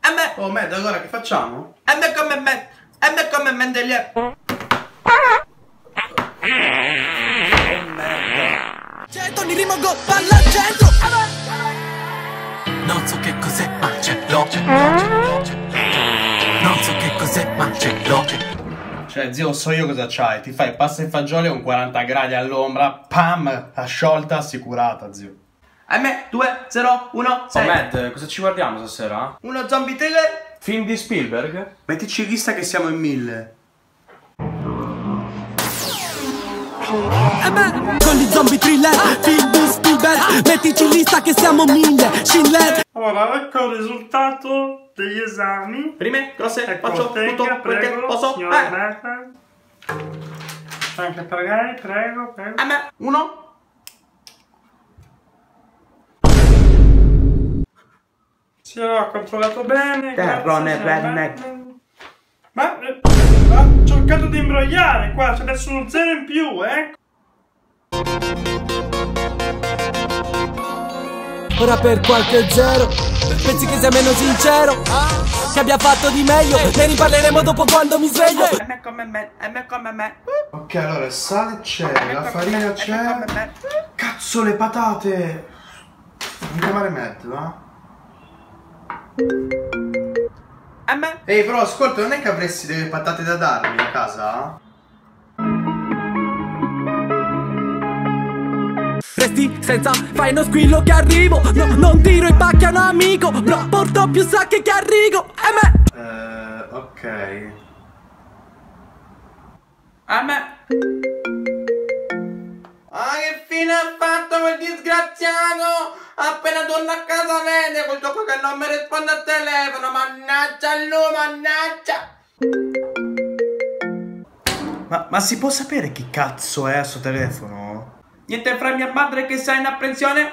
Oh, Matt, allora che facciamo? come Mendeleev. Tony rimango palla al centro. Non so che cos'è ma ce l'ho. Non so che cos'è ma ce l'ho. Cioè, zio, so io cosa c'hai. Ti fai pasta e fagioli con 40 gradi all'ombra. Pam, la sciolta assicurata, zio. 2, 0, 1, 6. Oh, Matt, cosa ci guardiamo stasera? Uno zombie thriller. Film di Spielberg? Mettici in lista che siamo in 1000. Con gli zombie thriller, film di Spielberg, mettici in lista che siamo 1000. Schindler. Allora, ecco il risultato degli esami. Prime, grosse, Ecco, faccio tenga, tutto perché prego, posso. signora Merkel. Anche per lei, prego. 1. Sì, ho controllato bene. Terrone, grazie, signora redneck. Merkel. Ma ha cercato di imbrogliare qua, c'è adesso uno 0 in più, Ora per qualche zero, pensi che sia meno sincero? Che abbia fatto di meglio, ne riparleremo dopo quando mi sveglio. come me. Ok, allora il sale c'è, la farina c'è. Cazzo, le patate! Non chiamare Matt, va? Ehi, però ascolta, non è che avresti delle patate da darmi a casa? Resti senza, fai uno squillo che arrivo. No, non tiro i pacchi a un amico, no, porto più sacche che a rigo. Ok. Che fine ha fatto quel disgraziato? Appena torna a casa vede quel gioco che non mi risponde al telefono. Mannaggia a lui, mannaggia. Ma si può sapere chi cazzo è a suo telefono? Niente fra mia madre che sta in apprensione.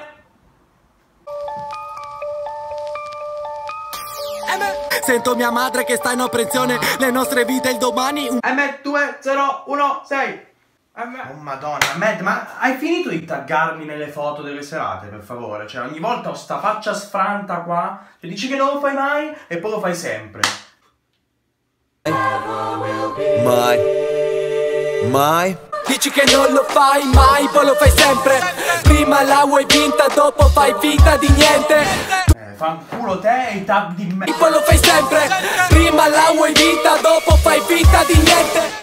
Sento mia madre che sta in apprensione, le nostre vite il domani. 2, 0, 1, 6. Oh madonna, Matt, ma hai finito di taggarmi nelle foto delle serate, per favore? Cioè, ogni volta ho sta faccia sfranta qua, cioè dici che non lo fai mai e poi lo fai sempre. Mai. Dici che non lo fai mai, poi lo fai sempre. Prima la vuoi vinta, dopo fai finta di niente. Fanculo te e i tag di me. E poi lo fai sempre. Prima la vuoi vinta, dopo fai finta di niente.